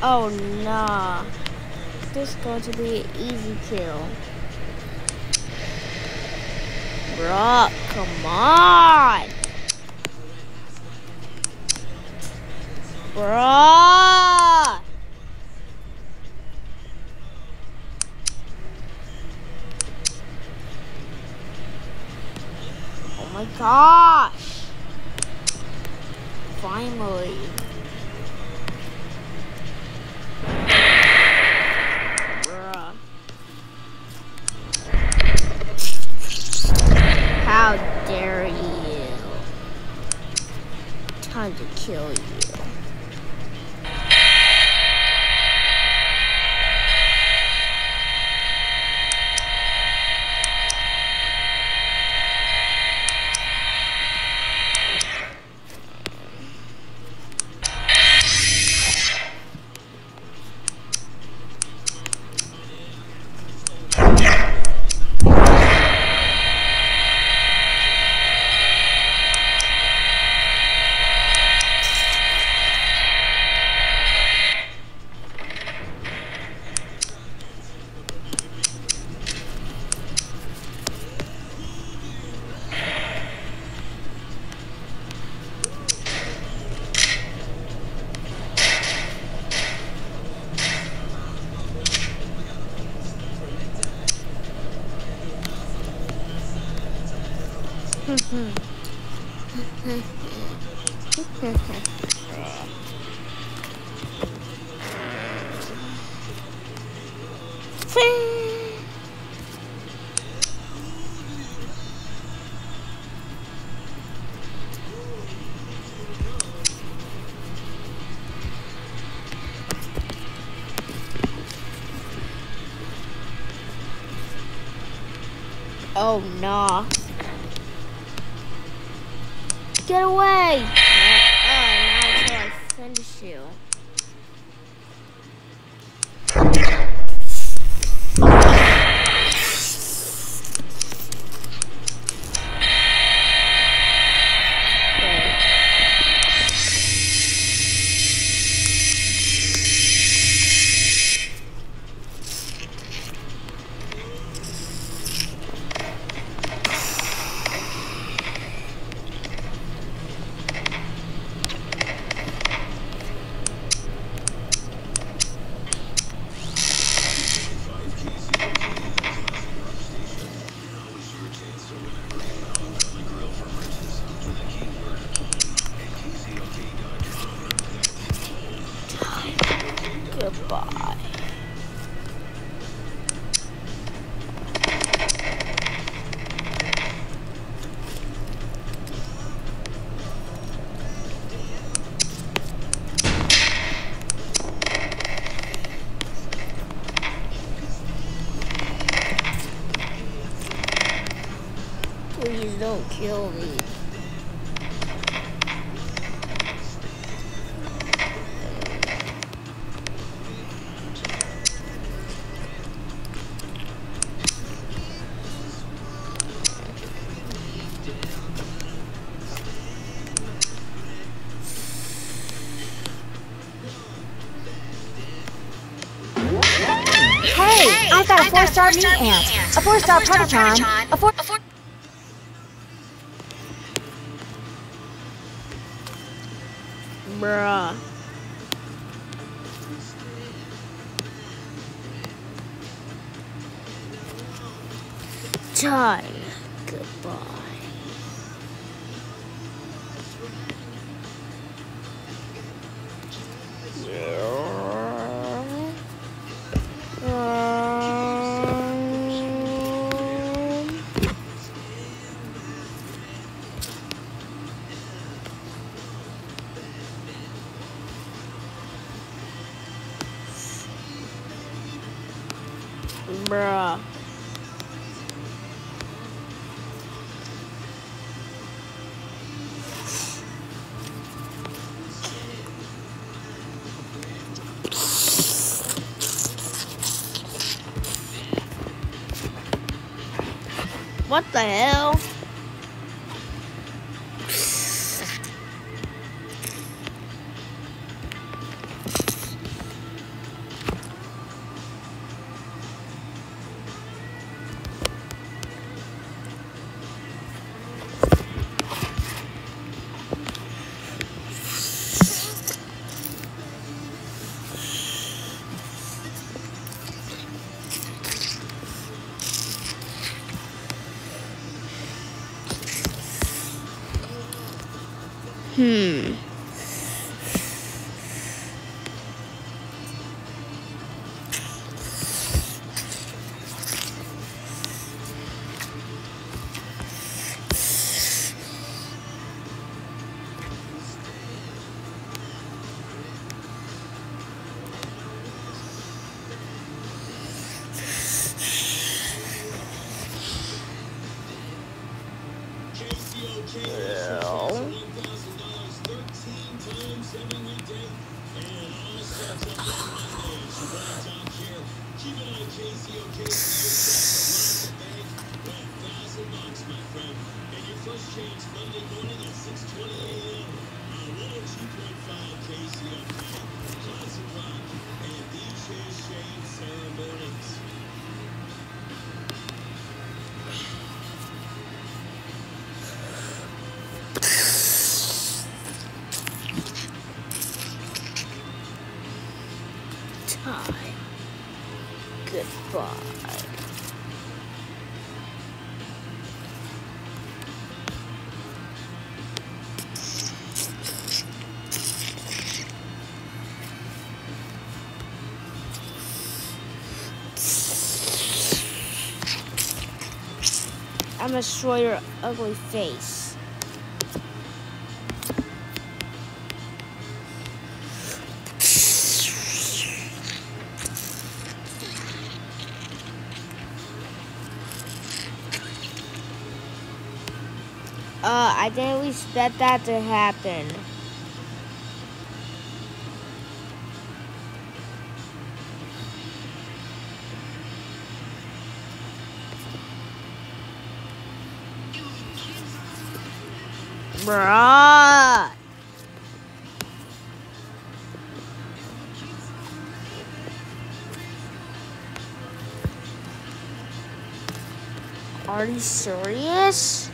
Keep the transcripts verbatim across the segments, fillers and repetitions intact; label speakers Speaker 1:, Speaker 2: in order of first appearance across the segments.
Speaker 1: Oh nah. This is going to be an easy kill. Bruh, come on. Bruh. Oh my gosh. Finally. Bruh. How dare you? Time to kill you. Oh nah. Get away! Uh, now until I finish you. Goodbye. Please don't kill me.
Speaker 2: Hey, I've got a four-star meat ant, a four-star Prototron, a four...
Speaker 1: Bruh. Die. Goodbye. Bruh. What the hell? Hmm. Well. Time. Goodbye. I'm gonna destroy your ugly face. Uh, I didn't expect that to happen. Bruh. Are you serious?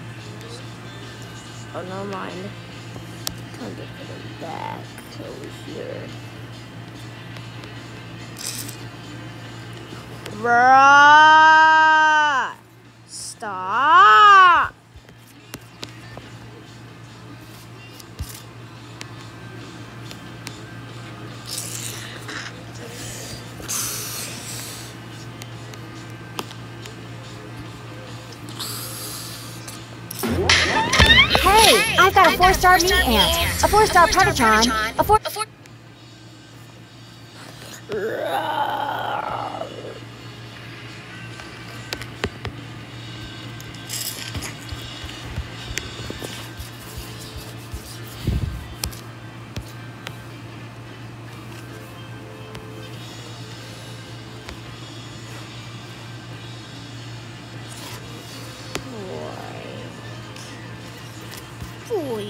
Speaker 1: Oh, no mind. Come get him back over here. Bruh! Stop!
Speaker 2: Hey, I've got a four-star meat ant, a four-star Predatron, a four... A four
Speaker 1: Boy.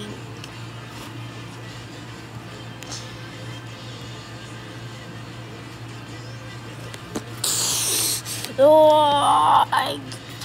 Speaker 1: Oh, I...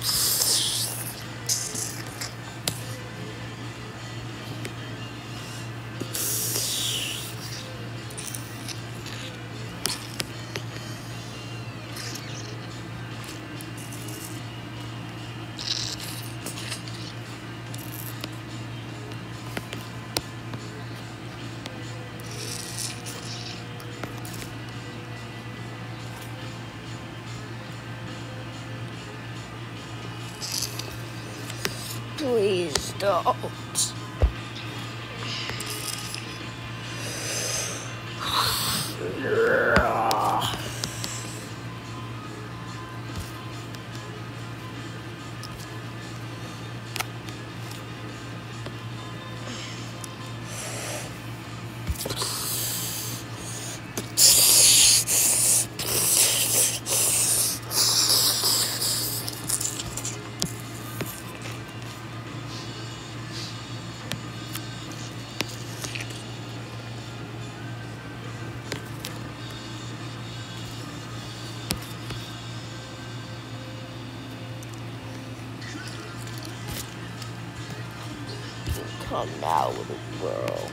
Speaker 1: Please don't. Come now, little girl.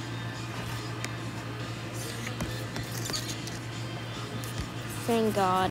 Speaker 1: Thank God.